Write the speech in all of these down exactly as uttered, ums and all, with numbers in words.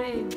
babe.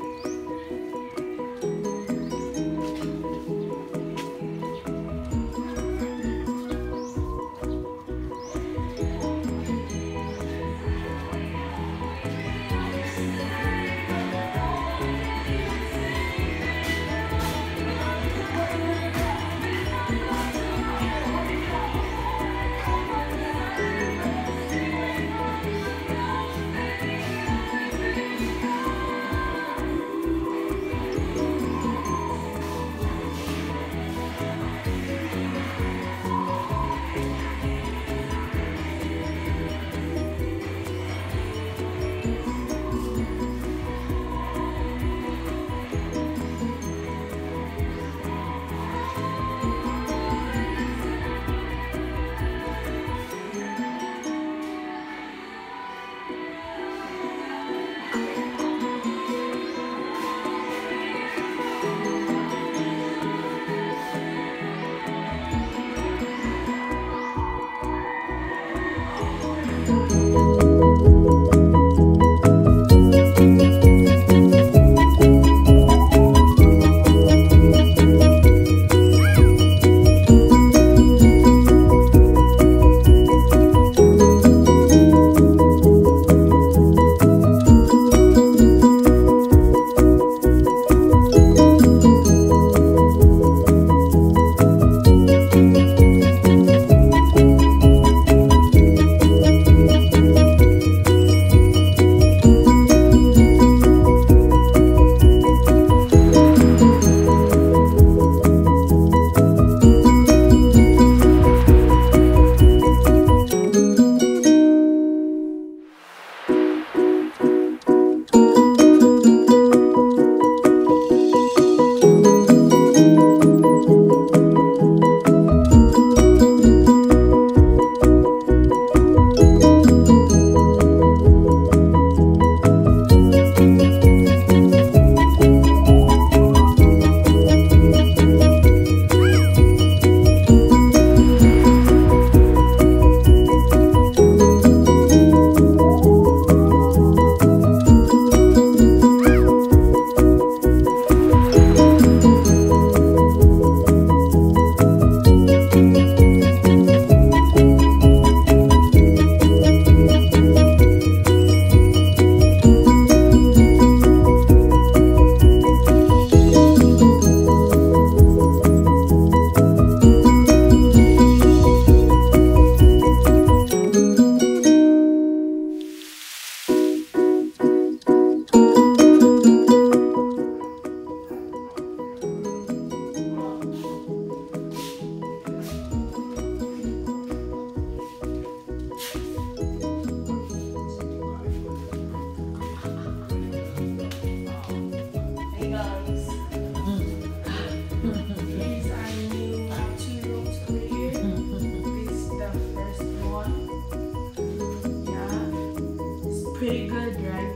Pretty good, right?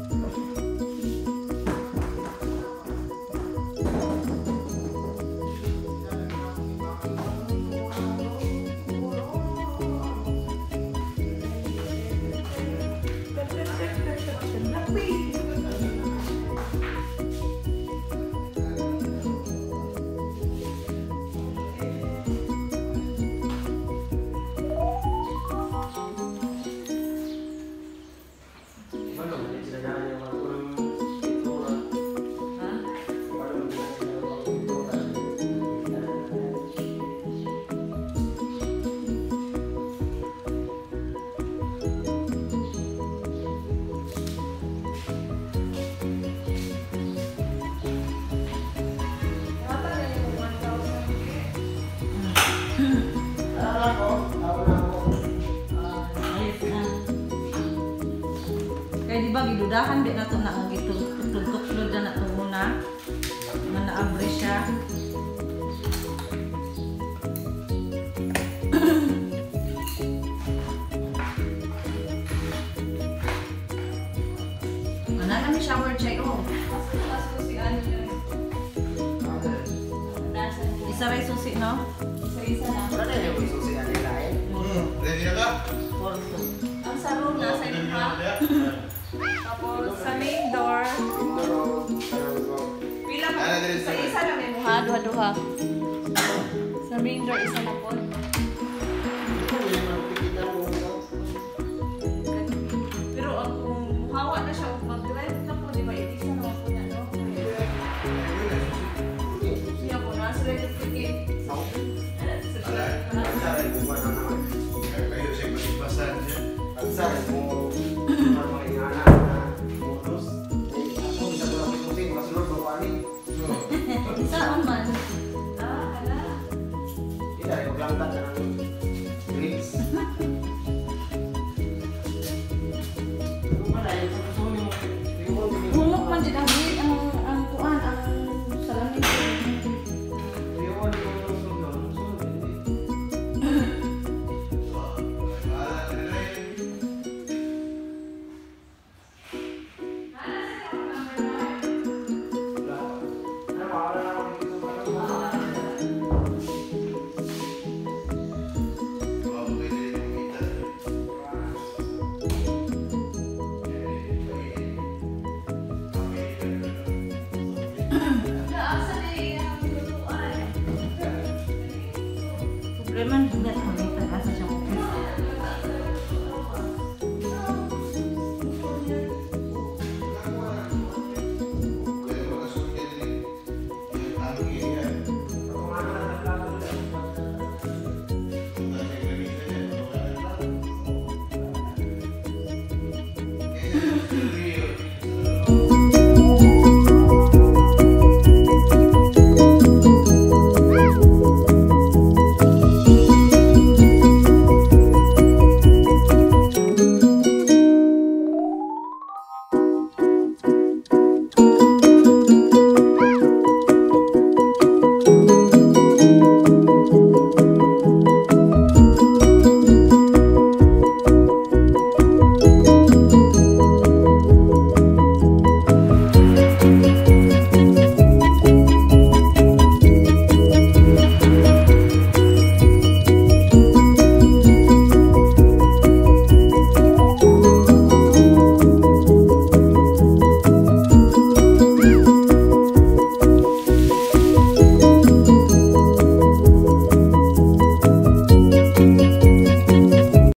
Kaya di ba gidudahan di na ito na ang itutuklod na ito muna nga naabre siya. Ano kami shower check oh. Isa rin susi no? Isa-isa na. Wala na yung susi natin lain. Ready na ka? Ang sarong nasa iba. Tapos sa main door, Isa-isa na may muha, duha-duha. Sa main door, isa na po. Pero ang kung hawa na siya, kung mag-drive na po, di ba, isa na po na, no? Siya po na, sila yung ticket. Kayo siya masipasan niya. Ansar mo mga inaanak na modus. Ako bisa ko lang ikutin masulod bago ani. Saan man? Ah, ala. Tidak ada berangkat dengan drinks. Mana yang tersusun yang tinggal di Humok man dyan ang ang ang kuan ang salamin. Tinggal di tersusun yang tersusun ini. Problema hindi at mag-ita ka sa siyang office. Kaya